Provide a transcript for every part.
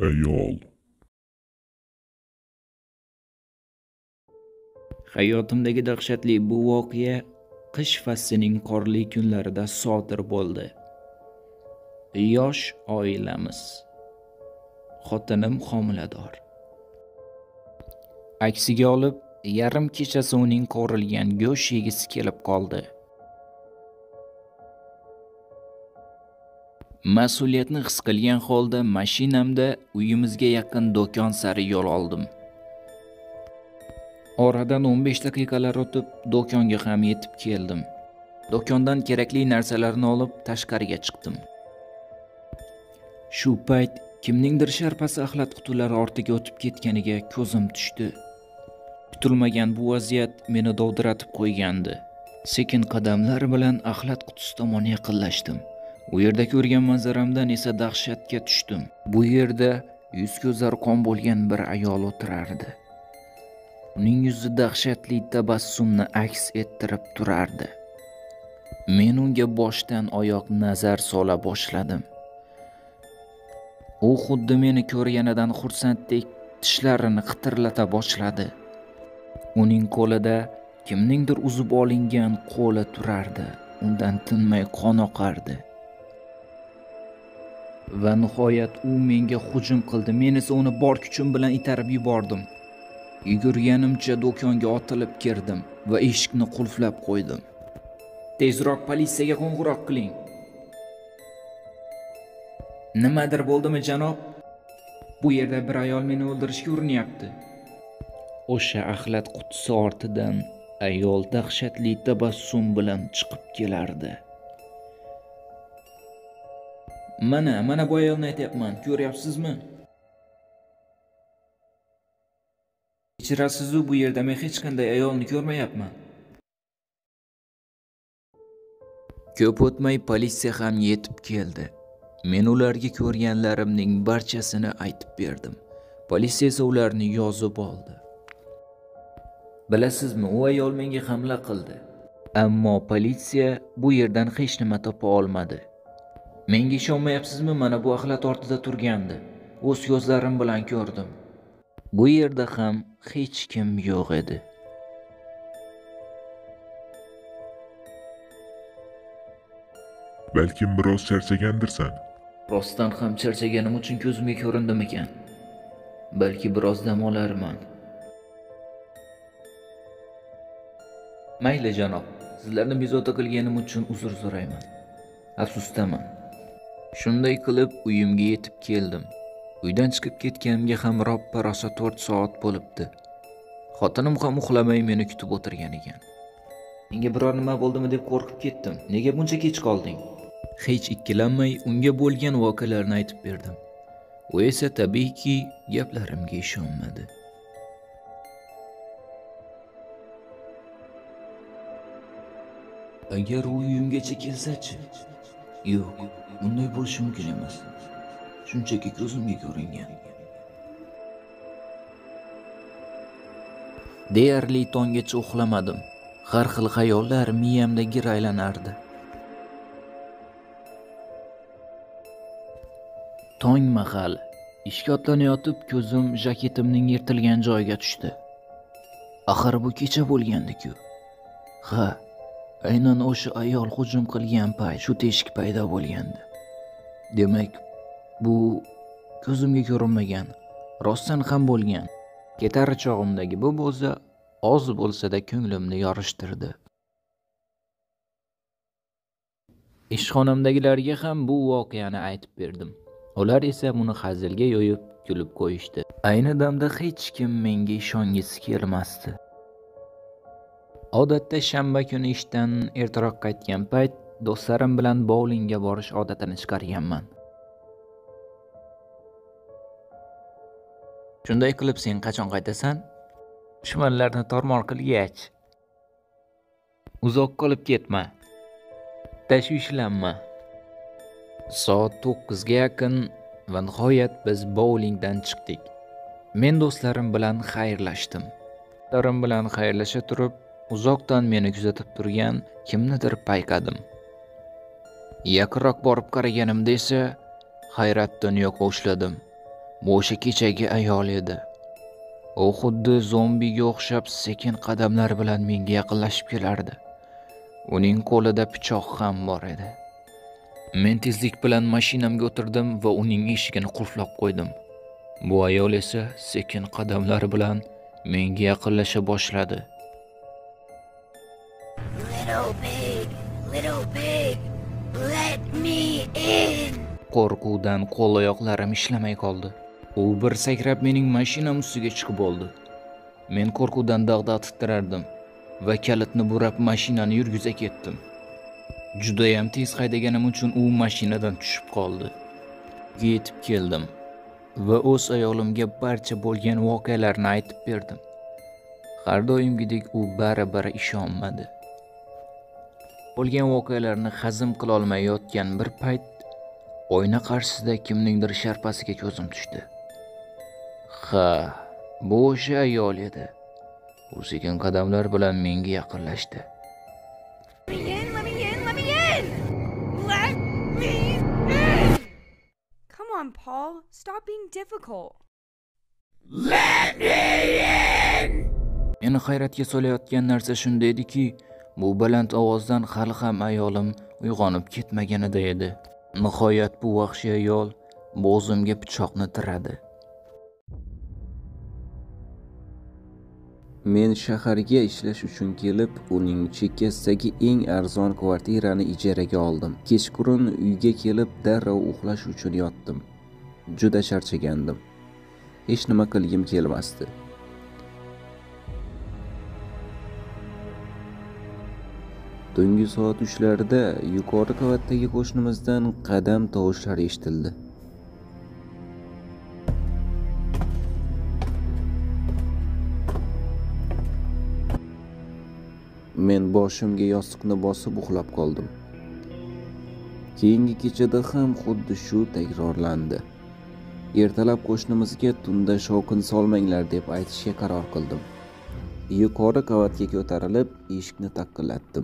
Ayol. Hayotimdagi dahshatli bu voqea qish faslining qorli kunlarida sodir bo'ldi. Yosh oilamiz. Xotinim homilador. Aksiga olib, yarim kechasi uning qovurilgan go'sht yegisi kelib qoldi. Mas'uliyatni his qilgan holda mashinamda uyimizga yaqin do'kon sari yo'l oldim. Oradan 15 daqiqalar o'tib, do'konga ham yetib keldim. Do'kondan kerakli narsalarni olib tashqariga chiqdim. Shu payt kimningdir sharpasi axlat qutilari ortiga o'tib ketganiga ko'zim tushdi. Kutilmagan bu vaziyat meni dovdiratib qo'ygandi. Sekin qadamlar bilan axlat qutisi tomon yaqinlashdim. U yerda ko'rgan manzaramdan esa dahshatga tushdim. Bu yerda yuz-ko'zlari qon bo'lgan bir ayol o'tirardi. Uning yuzi dahshatli tabassumni aks ettirib turardi. Men unga boshdan oyoq nazar sola boshladim. U xuddi meni ko'rganidan xursanddek tishlarini qitirlata boshladi. Uning qo'lida kimningdir uzib olingan qo'li turardi. Undan tinmay qon oqardi. Va nihoyat u menga hujum qildi. Men esa uni bor kuchim bilan itarib yubordim. Yugurganimcha do'konga otilib kirdim va eshikni qulflab qo'ydim. Tezroq politsiyaga qo'ng'iroq qiling. Nimadir bo'ldimi, janob? Bu yerda bir ayol meni o'ldirishga urinyapti. O'sha axlat qutisi ortidan ayol dahshatli tabassum bilan chiqib kelardi. Mana bu ayolni aytyapman, ko'ryapsizmi? Kechirasiz, bu yerda men hech qanday ayolni ko'rmayapman. Ko'p o'tmay politsiya ham yetib keldi. Men ularga ko'rganlarimning barchasini aytib berdim. Politsiya esa ularni yozib oldi. Bilasizmi, u ayol menga hamla qildi. Ammo politsiya bu yerdan hech nima topa olmadi. Menga ishonmayapsizmi? Mana bu axlat ortida turgandi. O'z ko'zlarim bilan ko'rdim. Bu yerda ham hech kim yo'q edi. Balkim biroz charchagandirsan. Rostdan ham charchaganim uchun ko'zimga ko'rindimikan? Balki biroz dam olarman. Mayli janob, sizlarni bezovta qilganim uchun uzr so'rayman. Afsusdaman. Shunday qilib uyimga yetib keldim. Uydan chiqib ketganimga ham roppa-rosa 4 soat bo'libdi. Xotinim ham uxlamay meni kutib o'tirgan ekan. Menga biror nima bo'ldimi deb qo'rqib ketdim. Nega buncha kech qolding? Hech ikkilanmay unga bo'lgan voqealarni aytib berdim. U esa tabiiyki gaplarimga ishonmadi. Agar u uyimgacha kelsa-chi? Yo'q, bunday bo'lishi mumkin emas. Shunchaki ko'zimga ko'ringan. Deyarli tonggacha uxlamadim. Har xil xayollar miyamda gir aylanardi. Tong mahal ishga otlanayotib ko'zim jaketimning yirtilgan joyiga tushdi. Axir bu kecha bo'lgandi-ku. Ha, aynan o'sha ayol hujum qilgan payt shu teshik paydo bo'lgandi. Demak, bu ko'zimga ko'rinmagan, rostdan ham bo'lgan. Ketar chog'imdagi bu bo'za oz bo'lsa-da ko'nglimni yorishtirdi. Ishxonamdagilarga ham bu voqeani aytib berdim. Ular esa buni hazilga yo'yib kulib qo'yishdi. Ayni damda hech kim menga ishongisi kelmasdi. Odatda shanba kuni ishdan ertaroq qaytgan payt do'stlarim bilan bowlingga borish odatini chiqarganman. Shunday qilib sen qachon qaytasan? Dushmanlarni tormor qilgach. Uzoq qolib ketma. Tashvishlanma. Soat 9 ga yaqin va nihoyat biz bowlingdan chiqdik. Men do'stlarim bilan xayrlashdim. Do'stlarim bilan xayrlasha turib, uzoqdan meni kuzatib turgan kimnidir payqadim. Yaqinroq borib qaraganimda esa hayratdan yoqa ushladim. Bu o'sha kechagi ayol edi. U xuddi zombiga o'xshab sekin qadamlar bilan menga yaqinlashib kelardi. Uning qo'lida pichoq ham bor edi. Men tezlik bilan mashinamga o'tirdim va uning eshigini qulflab qo'ydim. Bu ayol esa sekin qadamlar bilan menga yaqinlasha boshladi. Little pig, let me in. Qo'rquvdan qo'l-oyoqlarim ishlamay qoldi. U bir sakrab mening mashinam ustiga chiqib oldi. Men qo'rquvdan dag'dag'a titrardim va kalitni burab mashinani yurgiza ketdim. Judayam tez haydaganim uchun u mashinadan tushib qoldi. Yetib keldim va o'z ayolimga barcha bo'lgan voqealarni aytib berdim. Har doimgidek u baribir ishonmadi. Bo'lgan voqealarni hazm qila olmay yotgan bir payt oyna qarshisida kimningdir sharpasiga ko'zim tushdi. Ha, bu o'sha ayol edi. U sekin qadamlar bilan menga yaqinlashdi. Let me in, let me in, let me in! Let me in! Come on, Paul. Stop being difficult. Meni hayratga solayotgan narsa shunda ediki, bu baland ovozdan hali ham ayolim uyg'onib ketmaganida edi. Nihoyat bu vahshiy ayol bo'g'zimga pichoqni tiradi. Men shaharga ishlash uchun kelib, uning chekkasidagi eng arzon kvartirani ijaraga oldim. Kechqurun uyga kelib darrov uxlash uchun yotdim. Juda charchagandim. Hech nima qilgim kelmasdi. Tungi soat 3larda yuqori qavatdagi qo'shnimizdan qadam tovushlari eshitildi. Men boshimga yostiqni bosib uxlab qoldim. Keyingi kechada ham xuddi shu takrorlandi. Ertalab qo'shnimizga tunda shovqin solmanglar deb aytishga qaror qildim. Yuqori qavatga ko'tarilib, eshikni taqillatdim.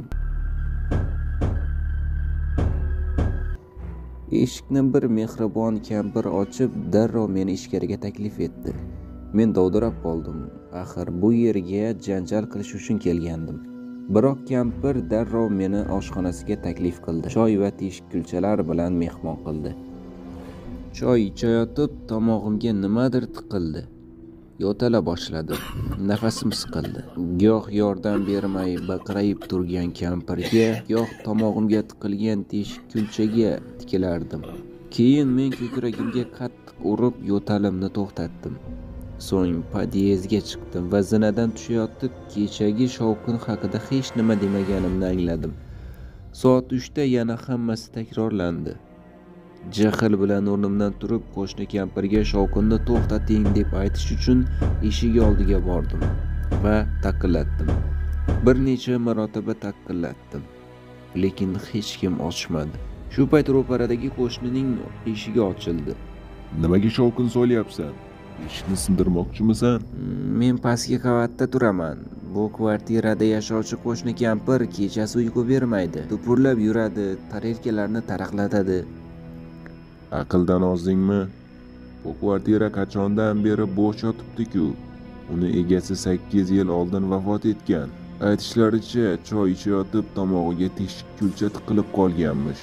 Eshikni bir mehribon kampir ochib, darrov meni ichkariga taklif etdi. Men dovdirab qoldim. Axir bu yerga janjal qilish uchun kelgandim. Biroq kampir darrov meni oshxonasiga taklif qildi. Choy va teshikkulchalar bilan mehmon qildi. Choy ichayotib tomog'imga nimadir tiqildi. Yo'tala boshladim. Nafasim siqildi. Goh yordam bermay baqirayib turgan kampirga, goh tomog'imga tiqilgan teshikkulchaga tikilardim. Keyin men ko'kragimga qattiq urib yo'talimni to'xtatdim. So'ng podyezdga chiqdim va zinadan tushayotib kechagi shovqin haqida hech nima demaganimni angladim. Soat 3da yana hammasi takrorlandi. Jahl bilan o'rnimdan turib qo'shni kampirga shovqinni to'xtating deb aytish uchun eshik oldiga bordim va taqillatdim. Bir necha marotaba taqillatdim, lekin hech kim ochmadi. Shu payt ro'paradagi qo'shnining eshigi ochildi. Nimaga shovqin solyapsan? Eshikni sindirmoqchimisan? Men pastki qavatda turaman. Bu kvartirada yashovchi qo'shni kampir kechasi uyqu bermaydi. Tupurlab yuradi, tarelkalarni taraqlatadi. Aqldan ozdingmi? Bu kvartira qachondan beri bo'sh yotibdi-ku. Uni egasi 8 yil oldin vafot etgan. Aytishlaricha, choy ichayotib tomog'iga teshikkulcha tiqilib qolganmish.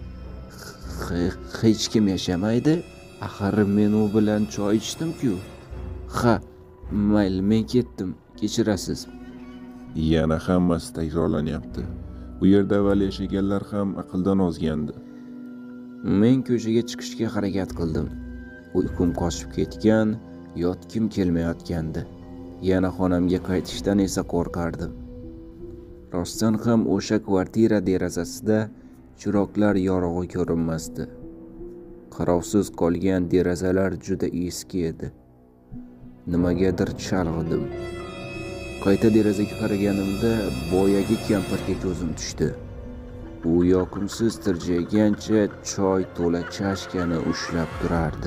Hech kim yashamaydi. Axir men u bilan choy ichdim-ku. Ha, mayli, men ketdim. Kechirasiz. Yana hammasi takrorlanyapti. Bu yerda avval yashaganlar ham aqldan ozgandi. Men ko'chaga chiqishga harakat qildim. Uyqum qochib ketgan, yotgim kelmayotgandi. Yana xonamga qaytishdan esa qo'rqardim. Rostdan ham o'sha kvartira derazasida chiroqlar yorug'i ko'rinmasdi. Qarovsiz qolgan derazalar juda eski edi. Nimagadir chalg'idim. Qayta derazaga qaraganimda boyagi kampirga ko'zim tushdi. U yoqimsiz tirjaygancha choy to'la chashkani ushlab turardi.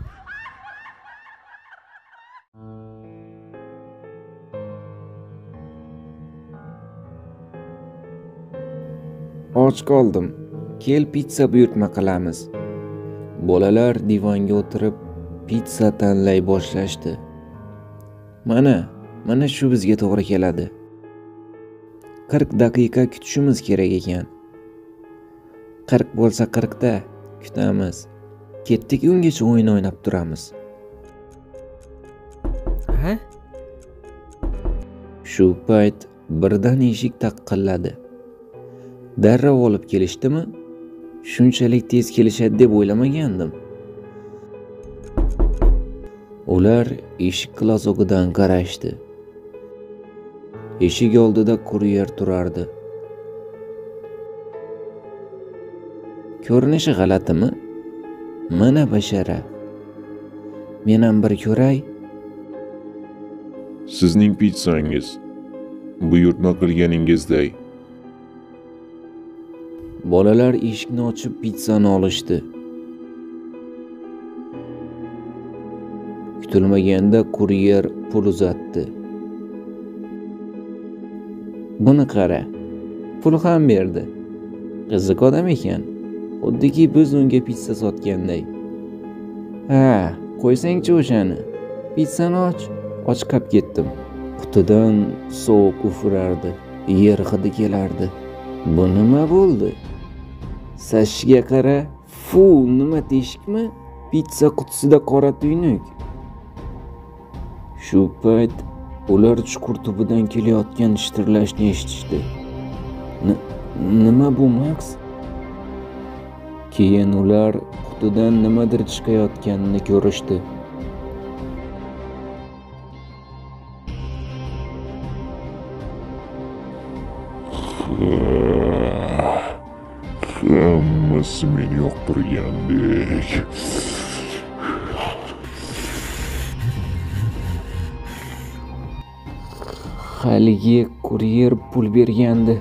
Och qoldim. Kel pitsa buyurtma qilamiz. Bolalar divanga o'tirib pitsa tanlay boshlashdi. Mana shu bizga to'g'ri keladi. 40 daqiqa kutishimiz kerak ekan. 40 bo'lsa 40 da kutamiz. Ketdik ungacha o'yin o'ynab turamiz. Ha? Shu payt birdan eshik taqqilladi. Darrov olib kelishdimi? Shunchalik tez kelishadi deb o'ylamagandim. Ular eshik qilosog'idan qarashdi. Eshik oldida kuryer turardi. Ko'rinishi g'alatimi? Mana bashara. Men ham bir ko'ray. Sizning pitsangiz. Buyurtma qilganingizday. Bolalar eshikni ochib pitsani olishdi. Kutilmaganda kuryer pul uzatdi. Buni qara. Pul ham berdi. Qiziq odam ekan. Xuddiki biz unga pitsa sotganday. Ha, qo'ysang-chi o'shani. Pitsani och. Ochqab ketdim. Qutidan sovuq ufurardi. Yer hidi kelardi. Bu nima bo'ldi? Sashga qara. Fu, nima teshikmi? Pitsa qutisida qora tuynuk. Shu payt ular chuqur tubidan kelayotgan shitirlashni eshitishdi. Nima bu, Max? Keyin ular qutidan nimadir chiqayotganini ko'rishdi. Hammasi meni yoqtirgandek. Haligi kuryer pul bergandi.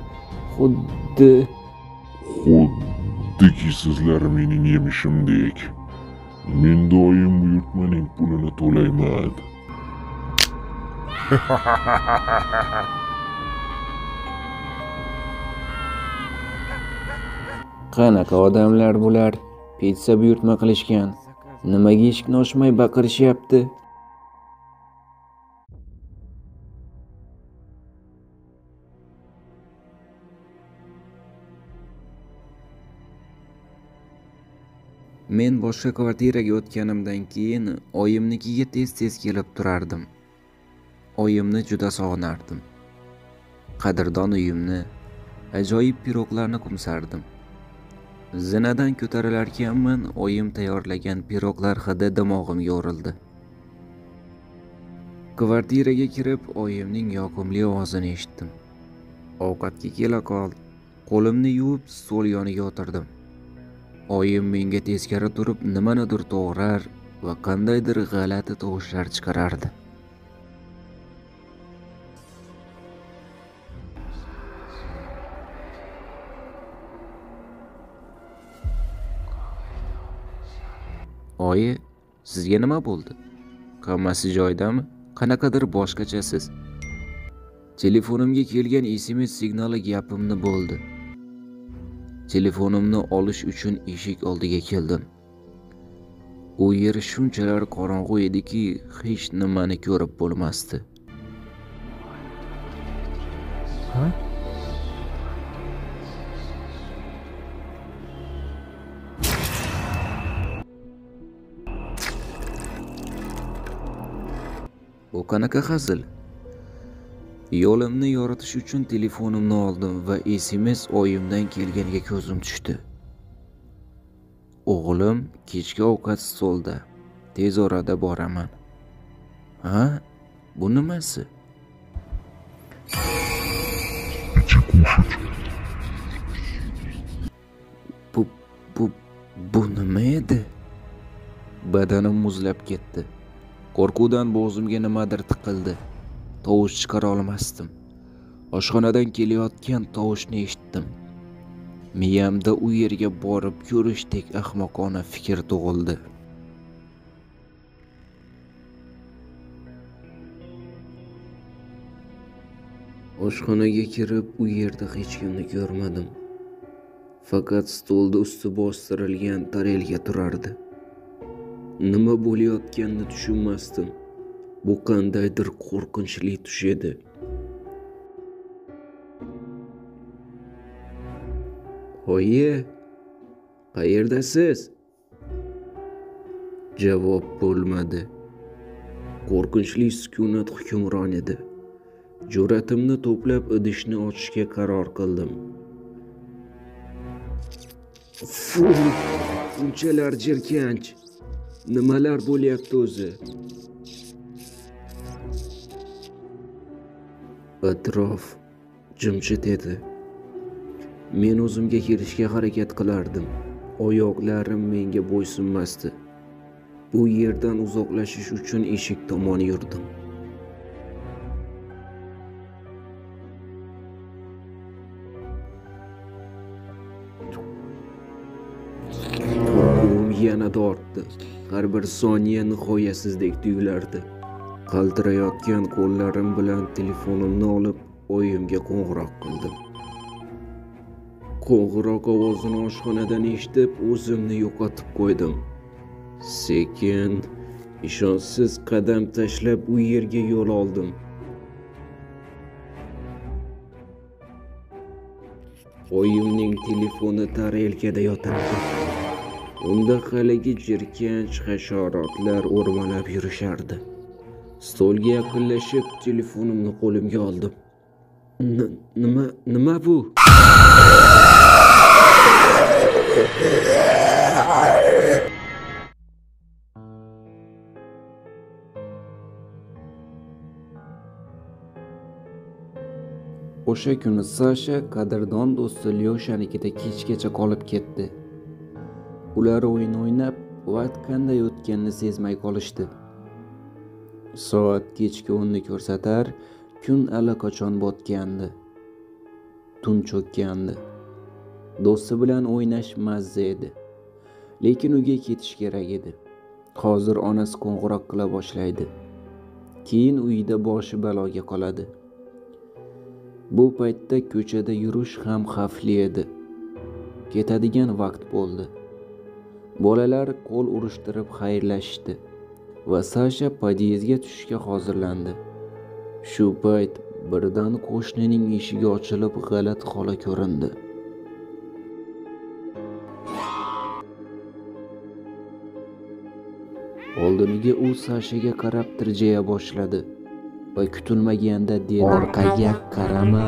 Xuddiki sizlar mening yemishimdek. Men doim buyurtmaning pulini to'layman. Qanaqa odamlar bular? Pitsa buyurtma qilishgan. Nimaga eshikni ochmay baqirishyapti? Men boshqa kvartiraga o'tganimdan keyin oyimnikiga tez-tez kelib turardim. Oyimni juda sog'inardim. Qadrdon uyimni, ajoyib piroglarni qumsardim. Zinadan ko'tarilarkanman, oyim tayyorlagan piroglar hidi dimog'imga urildi. Kvartiraga kirib, oyimning yoqimli ovozini eshitdim. Ovqatga kela qol. Qo'limni yuvib, stol yoniga o'tirdim. Oyim menga teskari turib nimanidir to'g'rar va qandaydir g'alati tovushlar chiqarardi. Oyi, sizga nima bo'ldi? Hammasi joyidami? Qanaqadir boshqachasiz. Telefonimga kelgan SMS signali gapimni bo'ldi. Telefonimni olish uchun eshik oldiga keldim. U yer shunchalar qorong'u ediki, hech nimani ko'rib bo'lmasdi. Ha? Bu qanaqa hazil? Yo'limni yoritish uchun telefonimni oldim va SMS oyimdan kelganiga ko'zim tushdi. O'g'lim kechki ovqat stolda. Tez orada boraman. Ha? Bu nimasi? Bu nima edi? Badanim muzlab ketdi. Qo'rquvdan bo'g'zimga nimadir tiqildi. Tovush chiqara olmasdim. Oshxonadan kelayotgan tovushni eshitdim. Miyamda u yerga borib ko'rishdek ahmoqona fikr tug'ildi. Oshxonaga kirib, u yerda hech kimni ko'rmadim. Faqat stolda usti bostirilgan tarelka turardi. Nima bo'layotganini tushunmasdim. Bu qandaydir qo'rqinchli tush edi. Oyi, qayerdasiz? Javob bo'lmadi. Qo'rqinchli sukunat hukmron edi. Jur'atimni to'plab idishni ochishga qaror qildim. Bunchalar jirkanch. Nimalar bo'lyapti o'zi? Atrof jimjit edi. Men o'zimga kelishga harakat qilardim. Oyoqlarim menga bo'ysunmasdi. Bu yerdan uzoqlashish uchun eshik tomon yurdim. Qo'rquvim yanada ortdi. Har bir soniya nihoyasizdek tuyulardi. Qaltirayotgan qo'llarim bilan telefonimni olib, oyimga qo'ng'iroq qildim. Qo'ng'iroq ovozini oshxonadan eshitib, o'zimni yo'qotib qo'ydim. Sekin, ishonchsiz qadam tashlab u yerga yo'l oldim. Oyimning telefoni tarelkada yotardi. Unda haligi jirkanch hasharotlar o'rmalab yurishardi. Stolga yaqinlashib, telefonimni qo'limga oldim. Nima bu? O'sha kuni Sasha qadrdon do'sti Lyoshanikida kechgacha qolib ketdi. Ular o'yin o'ynab, vaqt qanday o'tganini sezmay qolishdi. Soat kechki 10 ni ko'rsatar, kun allaqachon botgandi. Tun cho'kkandi. Do'sti bilan o'ynash mazza edi. Lekin uyga ketish kerak edi. Hozir onasi qo'ng'iroq qila boshlaydi. Keyin uyda boshi baloga qoladi. Bu paytda ko'chada yurish ham xavfli edi. Ketadigan vaqt bo'ldi. Bolalar qo'l urishtirib xayrlashdi va Sasha podyezdga tushishga hozirlandi. Shu payt birdan qo'shnining eshigi ochilib, g'alati holat ko'rindi. Oldiniga u Sashaga qarab tirjaya boshladi va kutilmaganda dedi: "Orqaga qarama."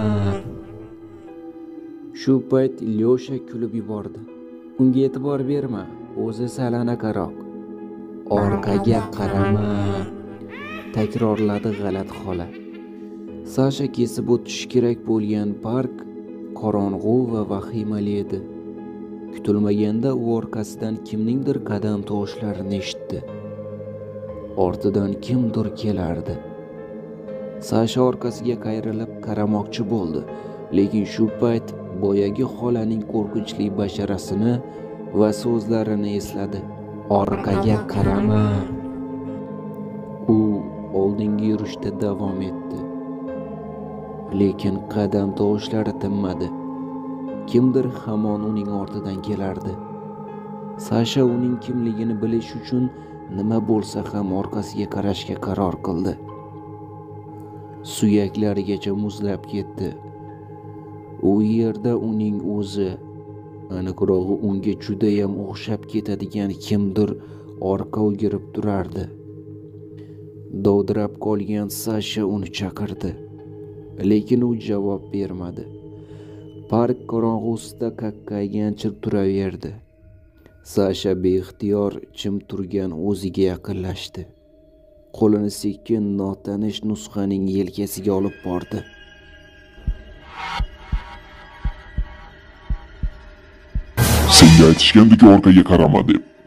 Shu payt Lyosha kulib yubordi. "Unga e'tibor berma, o'zi salanaqaroq. Orqaga qarama", takrorladi g'alati xola. Sasha kesib o'tishi kerak bo'lgan park qorong'u va vahimali edi. Kutilmaganda u orqasidan kimningdir qadam tovushlarini eshitdi. Ortidan kimdir kelardi. Sasha orqasiga qayrilib qaramoqchi bo'ldi, lekin shu payt boyagi xolaning qo'rqinchli basharasini va so'zlarini esladi. "Orqaga qarama." U oldinga yurishda davom etdi. Lekin qadam tovushlari tinmadi. Kimdir hamon uning ortidan kelardi. Sasha uning kimligini bilish uchun nima bo'lsa ham orqasiga qarashga qaror qildi. Suyaklarigacha muzlab ketdi. U yerda uning o'zi, aniqrog'i unga juda ham o'xshab ketadigan kimdir orqa o'girib turardi. Dovdirab qolgan Sasha uni chaqirdi, lekin u javob bermadi. Park qorong'usida qaqqaygancha turaverdi. Sasha beixtiyor jim turgan o'ziga yaqinlashdi. Qo'lini sekin notanish nusxaning yelkasiga olib bordi. "Senga aytishgandik orqaga qarama" deb.